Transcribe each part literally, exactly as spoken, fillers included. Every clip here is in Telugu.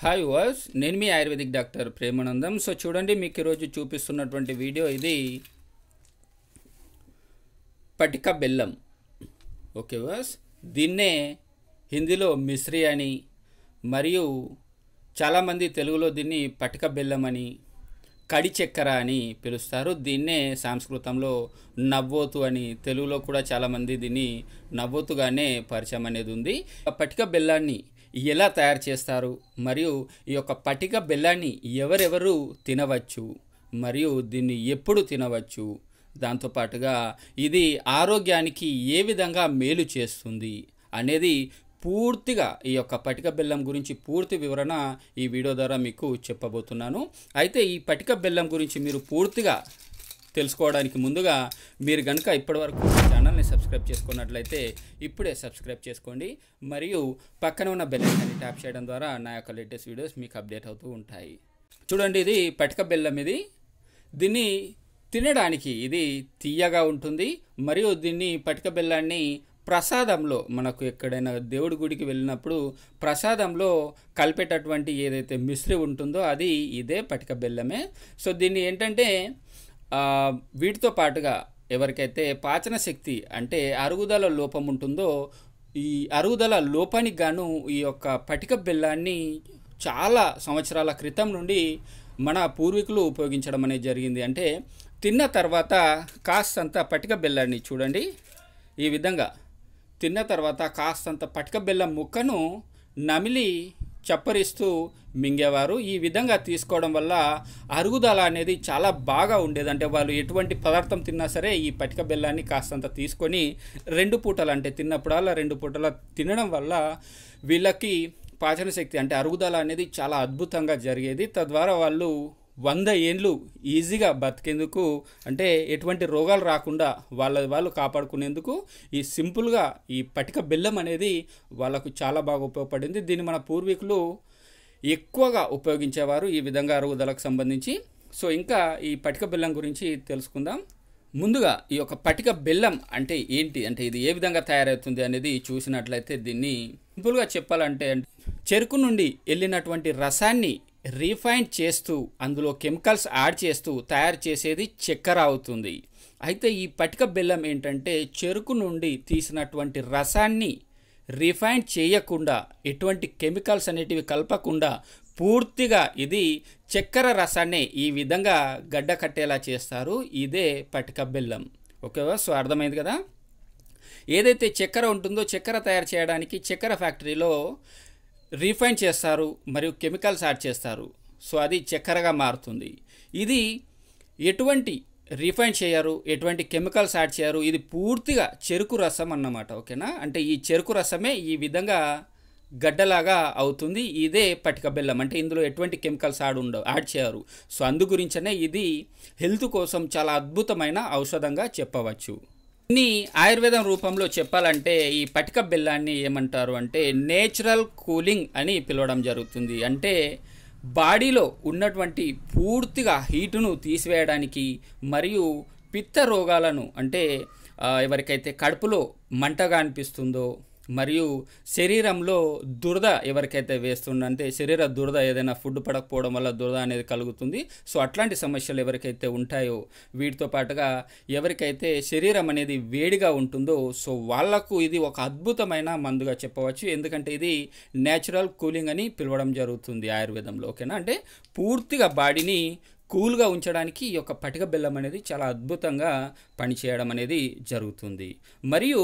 హాయ్ వాస్ నేను మీ ఆయుర్వేదిక్ డాక్టర్ ప్రేమానందం. సో చూడండి, మీకు ఈరోజు చూపిస్తున్నటువంటి వీడియో ఇది పటిక బెల్లం. ఓకే వాస్, దీన్నే హిందీలో మిశ్రీ అని మరియు చాలామంది తెలుగులో దీన్ని పటిక బెల్లం అని కడి చక్కెర అని పిలుస్తారు. దీన్నే సంస్కృతంలో నవ్వోతు అని, తెలుగులో కూడా చాలామంది దీన్ని నవ్వోతుగానే పరిచయం అనేది ఉంది. పటిక బెల్లాన్ని ఎలా తయారు చేస్తారు మరియు ఈ యొక్క పటిక బెల్లాన్ని ఎవరెవరు తినవచ్చు మరియు దీన్ని ఎప్పుడు తినవచ్చు, దాంతోపాటుగా ఇది ఆరోగ్యానికి ఏ విధంగా మేలు చేస్తుంది అనేది పూర్తిగా ఈ యొక్క పటిక బెల్లం గురించి పూర్తి వివరణ ఈ వీడియో ద్వారా మీకు చెప్పబోతున్నాను. అయితే ఈ పటిక బెల్లం గురించి మీరు పూర్తిగా తెలుసుకోవడానికి ముందుగా మీరు కనుక ఇప్పటివరకు ఛానల్ని సబ్స్క్రైబ్ చేసుకున్నట్లయితే ఇప్పుడే సబ్స్క్రైబ్ చేసుకోండి మరియు పక్కన ఉన్న బెల్ ఐకాన్ని ట్యాప్ చేయడం ద్వారా నా యొక్క లేటెస్ట్ వీడియోస్ మీకు అప్డేట్ అవుతూ ఉంటాయి. చూడండి, ఇది పటిక బెల్లం. ఇది దీన్ని తినడానికి ఇది తీయగా ఉంటుంది మరియు దీన్ని పటిక బెల్లాన్ని ప్రసాదంలో మనకు ఎక్కడైనా దేవుడి గుడికి వెళ్ళినప్పుడు ప్రసాదంలో కలిపేటటువంటి ఏదైతే మిశ్రీ ఉంటుందో అది ఇదే పటిక బెల్లమే. సో దీన్ని ఏంటంటే వీటితో పాటుగా ఎవరికైతే పాచన శక్తి అంటే అరుగుదల లోపం ఉంటుందో ఈ అరుగుదల లోపానికి గాను ఈ యొక్క పటిక బెల్లాన్ని చాలా సంవత్సరాల క్రితం నుండి మన పూర్వీకులు ఉపయోగించడం అనేది జరిగింది. అంటే తిన్న తర్వాత కాస్తంత పటిక బెల్లాన్ని చూడండి, ఈ విధంగా తిన్న తర్వాత కాస్తంత పటిక బెల్లం ముక్కను నమిలి చప్పరిస్తూ మింగేవారు. ఈ విధంగా తీసుకోవడం వల్ల అరుగుదల అనేది చాలా బాగా ఉండేది. అంటే వాళ్ళు ఎటువంటి పదార్థం తిన్నా సరే ఈ పటిక బెల్లాన్ని కాస్తంత తీసుకొని రెండు పూటలు అంటే తిన్నప్పుడల్లా రెండు పూటల తినడం వల్ల వీళ్ళకి పాచన శక్తి అంటే అరుగుదల అనేది చాలా అద్భుతంగా జరిగేది. తద్వారా వాళ్ళు వంద ఏండ్లు ఈజీగా బతికేందుకు అంటే ఎటువంటి రోగాలు రాకుండా వాళ్ళ వాళ్ళు కాపాడుకునేందుకు ఈ సింపుల్గా ఈ పటిక బెల్లం అనేది వాళ్ళకు చాలా బాగా ఉపయోగపడింది. దీన్ని మన పూర్వీకులు ఎక్కువగా ఉపయోగించేవారు ఈ విధంగా అరుగుదలకు సంబంధించి. సో ఇంకా ఈ పటిక బెల్లం గురించి తెలుసుకుందాం. ముందుగా ఈ యొక్క పటిక బెల్లం అంటే ఏంటి, అంటే ఇది ఏ విధంగా తయారవుతుంది అనేది చూసినట్లయితే దీన్ని సింపుల్గా చెప్పాలంటే చెరుకు నుండి వెళ్ళినటువంటి రసాన్ని రీఫైన్ చేస్తూ అందులో కెమికల్స్ యాడ్ చేస్తూ తయారు చేసేది చక్కెర అవుతుంది. అయితే ఈ పటిక బెల్లం ఏంటంటే చెరుకు నుండి తీసినటువంటి రసాన్ని రీఫైన్ చేయకుండా ఎటువంటి కెమికల్స్ అనేటివి కలపకుండా పూర్తిగా ఇది చక్కెర రసాన్ని ఈ విధంగా గడ్డ కట్టేలా చేస్తారు. ఇదే పటిక బెల్లం. ఓకేవా, సో అర్థమైంది కదా. ఏదైతే చక్కెర ఉంటుందో చక్కెర తయారు చేయడానికి చక్కెర ఫ్యాక్టరీలో రీఫైన్ చేస్తారు మరియు కెమికల్స్ యాడ్ చేస్తారు. సో అది చక్కెరగా మారుతుంది. ఇది ఎటువంటి రీఫైన్ చేయరు, ఎటువంటి కెమికల్స్ యాడ్ చేయరు. ఇది పూర్తిగా చెరుకు రసం అన్నమాట. ఓకేనా, అంటే ఈ చెరుకు రసమే ఈ విధంగా గడ్డలాగా అవుతుంది. ఇదే పటిక బెల్లం. అంటే ఇందులో ఎటువంటి కెమికల్స్ యాడ్ ఉండవు, యాడ్ చేయరు. సో అందు గురించనే ఇది హెల్త్ కోసం చాలా అద్భుతమైన ఔషధంగా చెప్పవచ్చు. ఇన్ని ఆయుర్వేదం రూపంలో చెప్పాలంటే ఈ పటిక బెల్లాన్ని ఏమంటారు అంటే నేచురల్ కూలింగ్ అని పిలవడం జరుగుతుంది. అంటే బాడీలో ఉన్నటువంటి పూర్తిగా హీటును తీసివేయడానికి మరియు పిత్త రోగాలను అంటే ఎవరికైతే కడుపులో మంటగా అనిపిస్తుందో మరియు శరీరంలో దురద ఎవరికైతే వేస్తుందో అంటే శరీర దురద ఏదైనా ఫుడ్ పడకపోవడం వల్ల దురద అనేది కలుగుతుంది. సో అట్లాంటి సమస్యలు ఎవరికైతే ఉంటాయో వీటితో పాటుగా ఎవరికైతే శరీరం అనేది వేడిగా ఉంటుందో సో వాళ్లకు ఇది ఒక అద్భుతమైన మందుగా చెప్పవచ్చు. ఎందుకంటే ఇది నేచురల్ కూలింగ్ అని పిలవడం జరుగుతుంది ఆయుర్వేదంలో. ఓకేనా, అంటే పూర్తిగా బాడీని కూల్గా ఉంచడానికి ఈ యొక్క పటిక బెల్లం అనేది చాలా అద్భుతంగా పనిచేయడం అనేది జరుగుతుంది. మరియు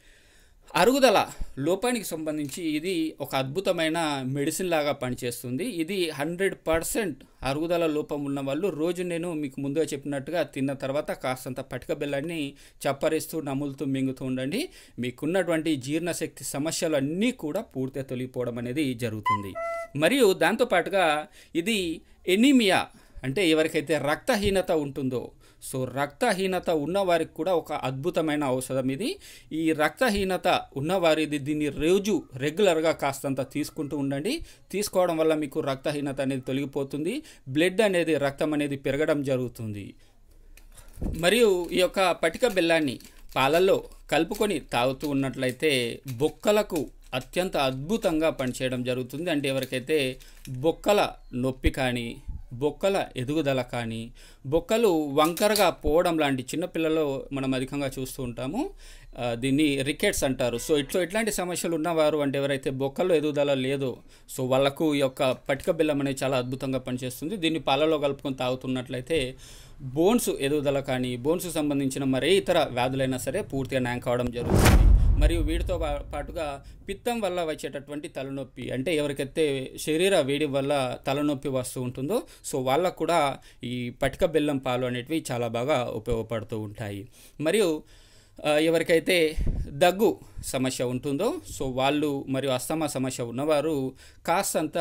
అరుగుదల లోపానికి సంబంధించి ఇది ఒక అద్భుతమైన మెడిసిన్ లాగా పనిచేస్తుంది. ఇది హండ్రెడ్ పర్సెంట్ అరుగుదల లోపం ఉన్న వాళ్ళు రోజు నేను మీకు ముందుగా చెప్పినట్టుగా తిన్న తర్వాత కాస్తంత పటిక బెల్లాన్ని చప్పరిస్తూ నములుతూ మింగుతూ ఉండండి. మీకున్నటువంటి జీర్ణశక్తి సమస్యలు అన్నీ కూడా పూర్తిగా తొలగిపోవడం అనేది జరుగుతుంది. మరియు దాంతోపాటుగా ఇది ఎనీమియా అంటే ఎవరికైతే రక్తహీనత ఉంటుందో సో రక్తహీనత ఉన్నవారికి కూడా ఒక అద్భుతమైన ఔషధం ఇది. ఈ రక్తహీనత ఉన్నవారిది దీన్ని రోజు రెగ్యులర్గా కాస్తంత తీసుకుంటూ ఉండండి. తీసుకోవడం వల్ల మీకు రక్తహీనత అనేది తొలగిపోతుంది, బ్లడ్ అనేది రక్తం అనేది పెరగడం జరుగుతుంది. మరియు ఈ యొక్క పటిక బెల్లాన్ని పాలల్లో కలుపుకొని తాగుతూ ఉన్నట్లయితే బొక్కలకు అత్యంత అద్భుతంగా పనిచేయడం జరుగుతుంది. అంటే ఎవరికైతే బొక్కల నొప్పి కానీ, బొక్కల ఎదుగుదల కానీ, బొక్కలు వంకరగా పోవడం లాంటి చిన్నపిల్లలు మనం అధికంగా చూస్తూ ఉంటాము. దీన్ని రికెట్స్ అంటారు. సో ఇట్లా ఇట్లాంటి సమస్యలు ఉన్నవారు, అంటే ఎవరైతే బొక్కల్లో ఎదుగుదల లేదో, సో వాళ్ళకు ఈ యొక్క పటిక బెల్లం అనేది చాలా అద్భుతంగా పనిచేస్తుంది. దీన్ని పాలలో కలుపుకొని తాగుతున్నట్లయితే బోన్స్ ఎదుగుదల కానీ, బోన్స్కి సంబంధించిన మరే ఇతర వ్యాధులైనా సరే పూర్తిగా నయం కావడం జరుగుతుంది. మరియు వీటితో పాటుగా పిత్తం వల్ల వచ్చేటటువంటి తలనొప్పి, అంటే ఎవరికైతే శరీర వేడి వల్ల తలనొప్పి వస్తూ ఉంటుందో, సో వాళ్ళకు కూడా ఈ పటిక బెల్లం పాలు అనేటివి చాలా బాగా ఉపయోగపడుతూ ఉంటాయి. మరియు ఎవరికైతే దగ్గు సమస్య ఉంటుందో, సో వాళ్ళు మరియు అస్తమా సమస్య ఉన్నవారు కాస్తంత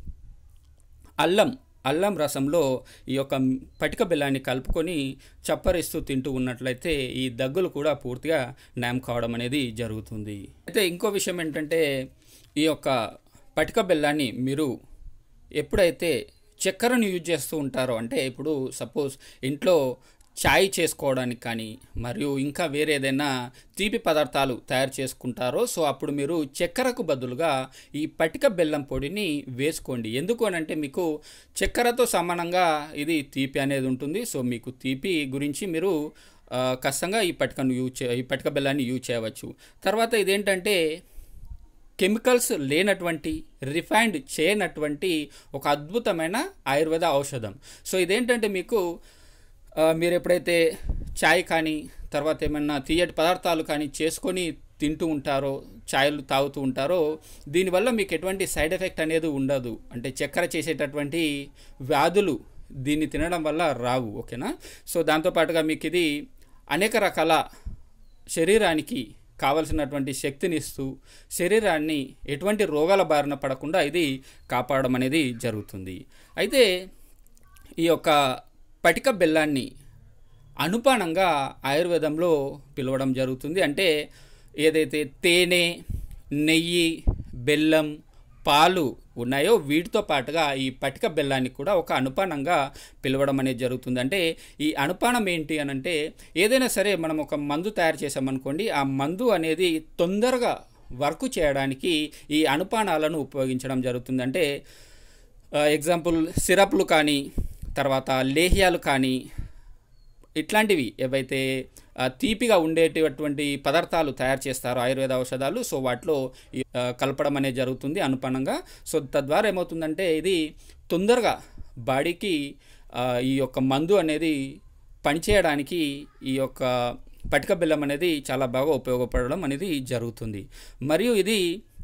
అల్లం అల్లం రసంలో ఈ యొక్క పటిక బెల్లాన్ని కలుపుకొని చప్పరిస్తూ తింటూ ఉన్నట్లయితే ఈ దగ్గులు కూడా పూర్తిగా నయం కావడం అనేది జరుగుతుంది. అయితే ఇంకో విషయం ఏంటంటే, ఈ యొక్క పటిక బెల్లాన్ని మీరు ఎప్పుడైతే చక్కెరను యూజ్ చేస్తూ ఉంటారో, అంటే ఇప్పుడు సపోజ్ ఇంట్లో చాయ్ చేసుకోవడానికి కానీ, మరియు ఇంకా వేరే ఏదైనా తీపి పదార్థాలు తయారు చేసుకుంటారో, సో అప్పుడు మీరు చక్కెరకు బదులుగా ఈ పటిక బెల్లం పొడిని వేసుకోండి. ఎందుకు అనంటే మీకు చక్కెరతో సమానంగా ఇది తీపి అనేది ఉంటుంది. సో మీకు తీపి గురించి మీరు కష్టంగా ఈ పటికను యూజ్ చే ఈ పటిక బెల్లాన్ని యూజ్ చేయవచ్చు. తర్వాత ఇదేంటంటే కెమికల్స్ లేనటువంటి, రిఫైన్డ్ చేయనటువంటి ఒక అద్భుతమైన ఆయుర్వేద ఔషధం. సో ఇదేంటంటే మీకు మీరు ఎప్పుడైతే చాయ్ కానీ, తర్వాత ఏమన్నా తీయటి పదార్థాలు కానీ చేసుకొని తింటూ ఉంటారో, చాయ్లు తాగుతూ ఉంటారో, దీనివల్ల మీకు ఎటువంటి సైడ్ ఎఫెక్ట్ అనేది ఉండదు. అంటే చక్కెర చేసేటటువంటి వ్యాధులు దీన్ని తినడం వల్ల రావు. ఓకేనా? సో దాంతోపాటుగా మీకు ఇది అనేక రకాల శరీరానికి కావలసినటువంటి శక్తినిస్తూ, శరీరాన్ని ఎటువంటి రోగాల బారిన పడకుండా ఇది కాపాడడం అనేది జరుగుతుంది. అయితే ఈ యొక్క పటిక బెల్లాన్ని అనుపానంగా ఆయుర్వేదంలో పిలవడం జరుగుతుంది. అంటే ఏదైతే తేనె, నెయ్యి, బెల్లం, పాలు ఉన్నాయో వీటితో పాటుగా ఈ పటిక బెల్లాన్ని కూడా ఒక అనుపానంగా పిలవడం అనేది జరుగుతుంది. అంటే ఈ అనుపానం ఏంటి అని అంటే, ఏదైనా సరే మనం ఒక మందు తయారు చేసామనుకోండి, ఆ మందు అనేది తొందరగా వర్క్ చేయడానికి ఈ అనుపానాలను ఉపయోగించడం జరుగుతుంది. అంటే ఎగ్జాంపుల్ సిరప్లు కానీ, తర్వాత లేహ్యాలు కానీ, ఇట్లాంటివి ఏవైతే తీపిగా ఉండేటటువంటి పదార్థాలు తయారు చేస్తారో ఆయుర్వేద ఔషధాలు, సో వాటిలో కలపడం అనేది జరుగుతుంది అనుపానంగా. సో తద్వారా ఏమవుతుందంటే ఇది తొందరగా బాడీకి ఈ యొక్క మందు అనేది పనిచేయడానికి ఈ యొక్క పటిక బెల్లం అనేది చాలా బాగా ఉపయోగపడడం అనేది జరుగుతుంది. మరియు ఇది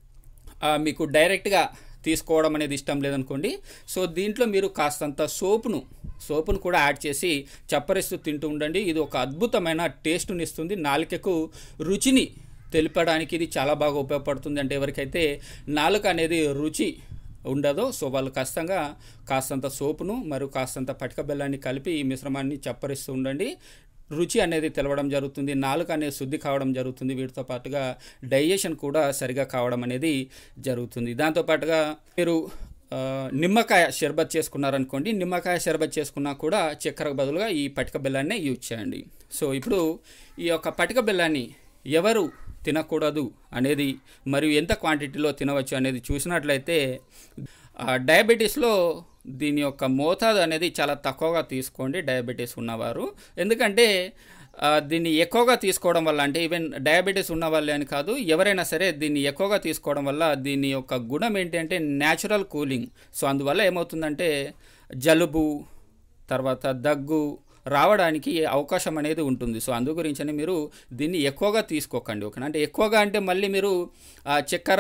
మీకు డైరెక్ట్గా తీసుకోవడం అనేది ఇష్టం లేదనుకోండి, సో దీంట్లో మీరు కాస్తంత సోపును సోపును కూడా యాడ్ చేసి చప్పరిస్తూ తింటూ ఉండండి. ఇది ఒక అద్భుతమైన టేస్ట్ని ఇస్తుంది, నాలుకకు రుచిని తెలిపడానికి ఇది చాలా బాగా ఉపయోగపడుతుంది. అంటే ఎవరికైతే నాలుక అనేది రుచి ఉండదో, సో వాళ్ళు కష్టంగా కాస్తంత సోపును మరియు కాస్తంత పటిక బెల్లాన్ని కలిపి ఈ మిశ్రమాన్ని చప్పరిస్తూ ఉండండి. రుచి అనేది తెలవడం జరుగుతుంది, నాలుక అనేది శుద్ధి కావడం జరుగుతుంది. వీటితో పాటుగా డైజెషన్ కూడా సరిగా కావడం అనేది జరుగుతుంది. దాంతోపాటుగా మీరు నిమ్మకాయ షర్బత్ చేసుకున్నారనుకోండి, నిమ్మకాయ షర్బత్ చేసుకున్నా కూడా చక్కెరకు బదులుగా ఈ పటిక బెల్లాన్ని యూజ్ చేయండి. సో ఇప్పుడు ఈ యొక్క పటిక బెల్లాన్ని ఎవరు తినకూడదు అనేది మరియు ఎంత క్వాంటిటీలో తినవచ్చు అనేది చూసినట్లయితే, డయాబెటీస్లో దీని యొక్క మోతాదు అనేది చాలా తక్కువగా తీసుకోండి డయాబెటీస్ ఉన్నవారు. ఎందుకంటే దీన్ని ఎక్కువగా తీసుకోవడం వల్ల, అంటే ఈవెన్ డయాబెటీస్ ఉన్న వాళ్ళే అని కాదు, ఎవరైనా సరే దీన్ని ఎక్కువగా తీసుకోవడం వల్ల దీని యొక్క గుణం ఏంటి అంటే న్యాచురల్ కూలింగ్. సో అందువల్ల ఏమవుతుందంటే జలుబు, తర్వాత దగ్గు రావడానికి అవకాశం అనేది ఉంటుంది. సో అందు గురించని మీరు దీన్ని ఎక్కువగా తీసుకోకండి. ఓకేనా? అంటే ఎక్కువగా అంటే మళ్ళీ మీరు చక్కెర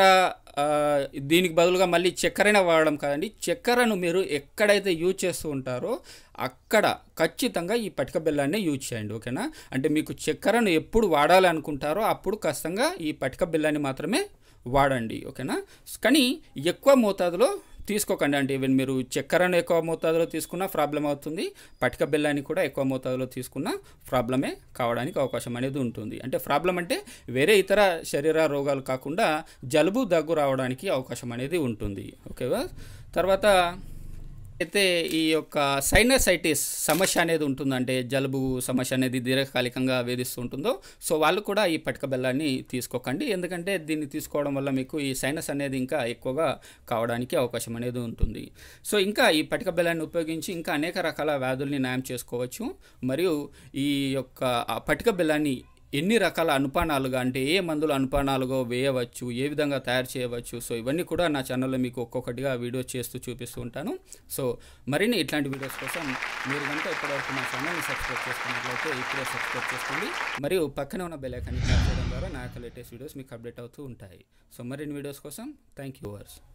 దీనికి బదులుగా మళ్ళీ చక్కెరైనా వాడడం కాదండి, చక్కెరను మీరు ఎక్కడైతే యూజ్ చేస్తూ ఉంటారో అక్కడ ఖచ్చితంగా ఈ పటిక బెల్లాన్ని యూజ్ చేయండి. ఓకేనా? అంటే మీకు చక్కెరను ఎప్పుడు వాడాలి అనుకుంటారో అప్పుడు ఖచ్చితంగా ఈ పటిక బెల్లాన్ని మాత్రమే వాడండి. ఓకేనా? కానీ ఎక్కువ మోతాదులో తీసుకోకండి. అంటే ఈవెన్ మీరు చక్కెరను ఎక్కువ మోతాదులో తీసుకున్నా ప్రాబ్లం అవుతుంది, పటిక బెల్లాన్ని కూడా ఎక్కువ మోతాదులో తీసుకున్నా ప్రాబ్లమే కావడానికి అవకాశం అనేది ఉంటుంది. అంటే ప్రాబ్లం అంటే వేరే ఇతర శరీర రోగాలు కాకుండా జలుబు దగ్గు రావడానికి అవకాశం అనేది ఉంటుంది. ఓకేవా? తర్వాత అయితే ఈ యొక్క సైనసైటిస్ సమస్య అనేది ఉంటుందంటే జలుబు సమస్య అనేది దీర్ఘకాలికంగా వేధిస్తూ ఉంటుందో సో వాళ్ళు కూడా ఈ పటిక బెల్లాన్ని తీసుకోకండి. ఎందుకంటే దీన్ని తీసుకోవడం వల్ల మీకు ఈ సైనస్ అనేది ఇంకా ఎక్కువగా కావడానికి అవకాశం అనేది ఉంటుంది. సో ఇంకా ఈ పటిక బెల్లాన్ని ఉపయోగించి ఇంకా అనేక రకాల వ్యాధుల్ని నయం చేసుకోవచ్చు. మరియు ఈ యొక్క పటిక బెల్లాన్ని ఎన్ని రకాల అనుపానాలుగా అంటే ఏ మందులు అనుపానాలుగా వేయవచ్చు, ఏ విధంగా తయారు చేయవచ్చు, సో ఇవన్నీ కూడా నా ఛానల్లో మీకు ఒక్కొక్కటిగా వీడియో చేస్తూ చూపిస్తూ ఉంటాను. సో మరిన్ని ఇట్లాంటి వీడియోస్ కోసం మీరు కనుక ఇప్పటివరకు మా ఛానల్ని సబ్స్క్రైబ్ చేసుకున్నట్లయితే ఇప్పుడే సబ్స్క్రైబ్ చేసుకోండి. మరియు పక్కనే ఉన్న బెల్ ఐకాన్ని క్లిక్ చేయడం ద్వారా నా యొక్క లేటెస్ట్ వీడియోస్ మీకు అప్డేట్ అవుతూ ఉంటాయి. సో మరిన్ని వీడియోస్ కోసం థ్యాంక్ యూ వర్స్.